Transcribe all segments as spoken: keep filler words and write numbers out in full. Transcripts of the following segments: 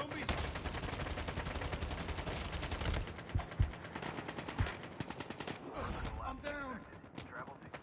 Zombies! I'm down! Travel to...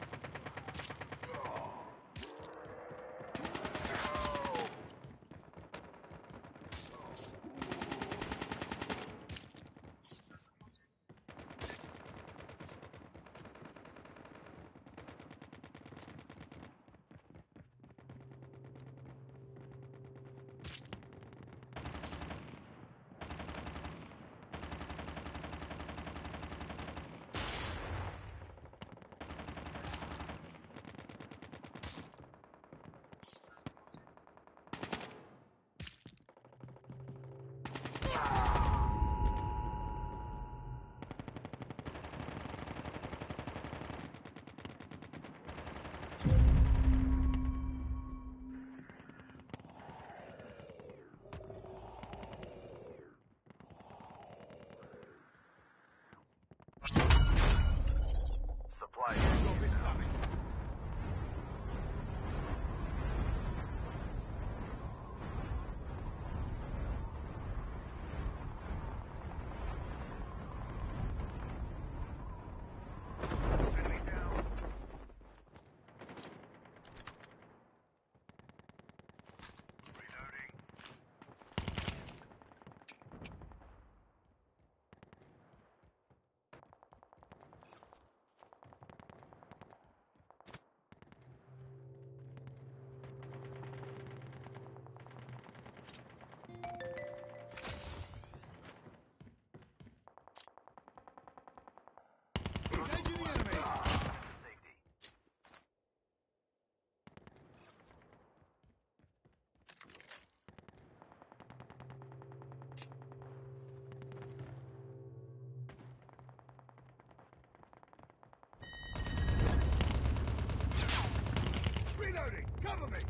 Supply. Zombies coming! Enemy down. Reloading. Engaging the enemies! Safety. Reloading! Cover me!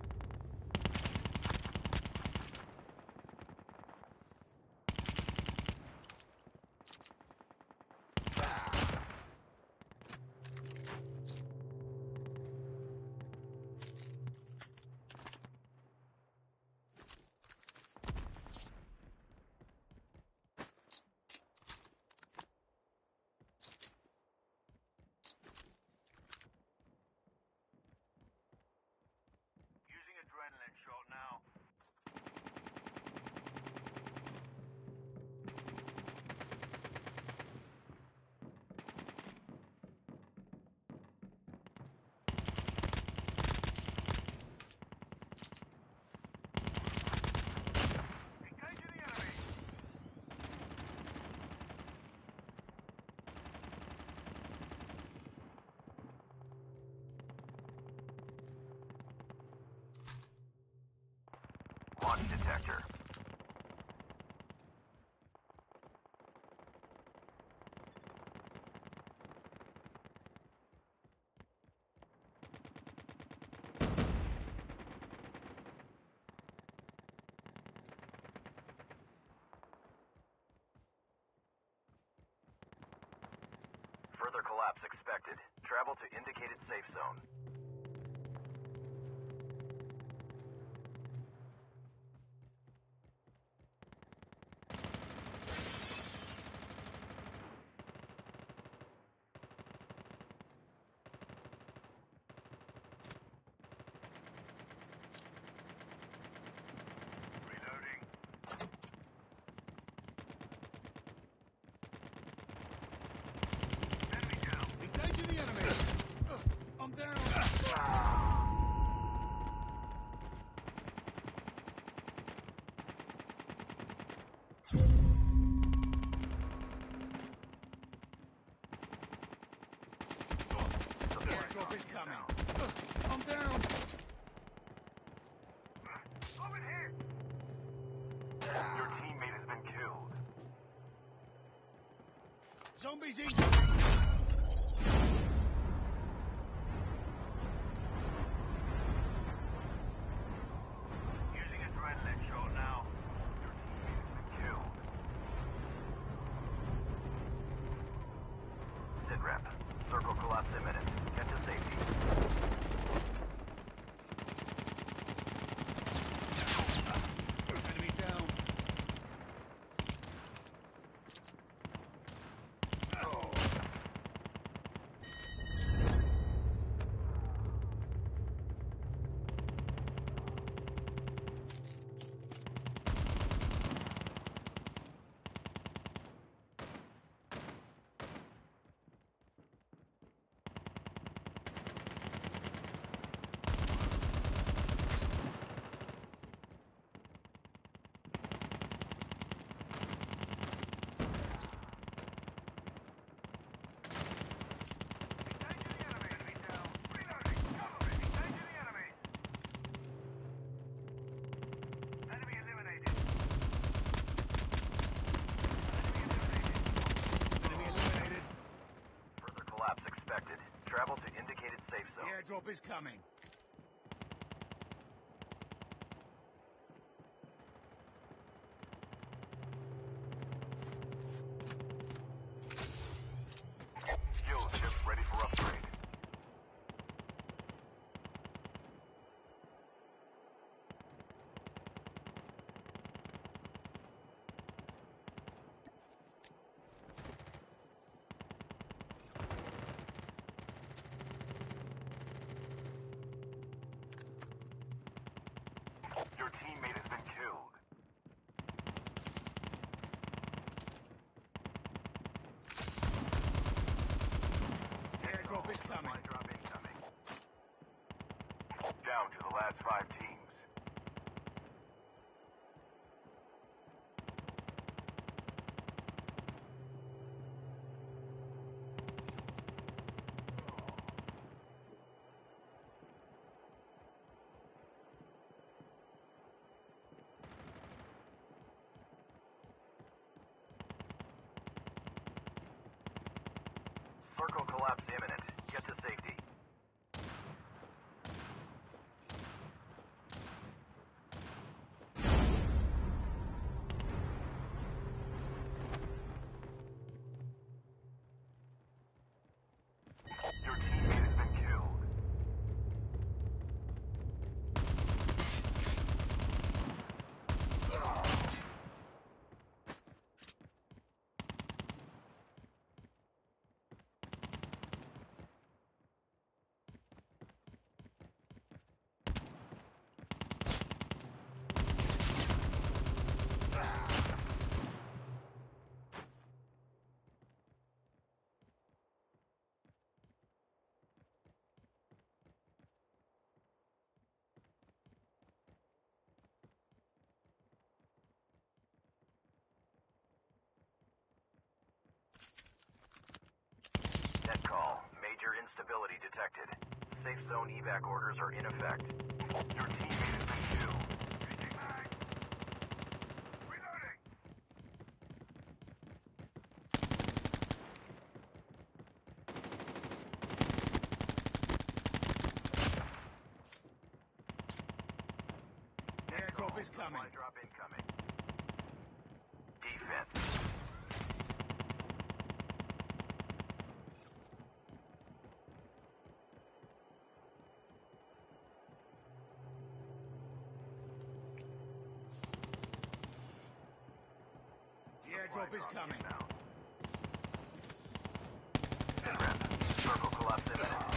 Using adrenaline shot now. Engaging the enemy. Launch detector. Further collapse expected. Travel to indicated safe zone. Reloading. Enemy down. Engaging the enemies! Ugh, I'm down! Airdrop is coming! Ugh, I'm down! Over here. Your teammate has been killed. Zombies incoming! Using adrenaline shot now. Your teammate has been killed. Sit rep. Circle collapse imminent. Get to safety. Enemy down! Airdrop is coming. Fuel ship ready for upgrade. Your teammate has been killed. Airdrop is coming. Supply drop incoming. Down to the last five teams. Circle collapse imminent. Get to safety. Your teammate has been killed. Net call. Major instability detected. Safe zone evac orders are in effect. Your teammate has been killed. Changing mag. Reloading. Airdrop is coming. Supply drop incoming. Defense. The airdrop is coming. Inbound. Circle collapse imminent.